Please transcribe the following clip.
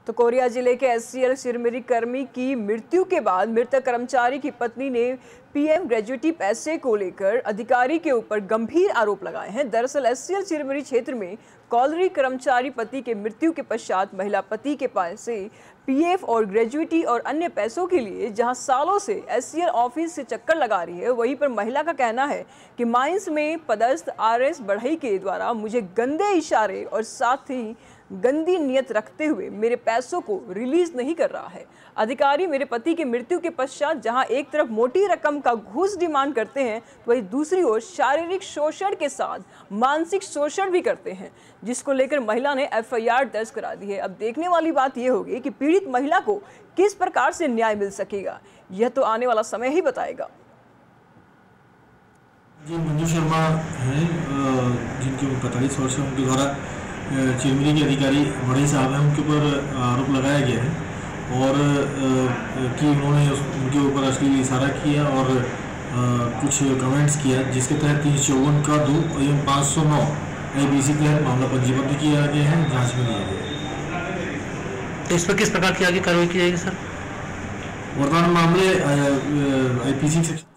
तो कोरिया जिले के एससीएल चिरमिरी कर्मी की मृत्यु के बाद मृतक कर्मचारी की पत्नी ने पीएम ग्रेजुएटी पैसे को लेकर अधिकारी के ऊपर गंभीर आरोप लगाए हैं। दरअसल एससीएल चिरमिरी क्षेत्र में कॉलरी कर्मचारी पति के मृत्यु के पश्चात महिला पति के पास से पीएफ और ग्रेजुएटी और अन्य पैसों के लिए जहां सालों से एससीएल ऑफिस से चक्कर लगा रही है, वहीं पर महिला का कहना है कि माइंस में पदस्थ आरएस बढ़ई के द्वारा मुझे गंदे इशारे और साथ ही गंदी नीयत रखते हुए मेरे पैसों को रिलीज नहीं कर रहा है। अधिकारी मेरे पति की मृत्यु के पश्चात जहां एक तरफ मोटी रकम का घूस डिमांड करते हैं, तो वहीं दूसरी ओर शारीरिक शोषण के साथ मानसिक शोषण भी करते हैं, जिसको लेकर महिला ने एफआईआर दर्ज करा दी है। अब देखने वाली बात यह होगी कि पीड़ित महिला को किस प्रकार से न्याय मिल सकेगा, यह तो आने वाला समय ही बताएगा। जी मंजू शर्मा हैं, जिनके ऊपर 45 वर्ष है, उनके द्वारा चिरमिरी के अधिकारी बढ़ई साहब हैं, उनके ऊपर आरोप लगाया गया है और कि उन्होंने उनके ऊपर अश्लील इशारा किया और कुछ कमेंट्स किया, जिसके तहत 354 का 2 एवं 509 IPC के तहत मामला पंजीबद्ध किया गया है, जांच में लिया गया है। तो इस पर किस प्रकार की आगे कार्रवाई की जाएगी सर? वर्तमान मामले IPC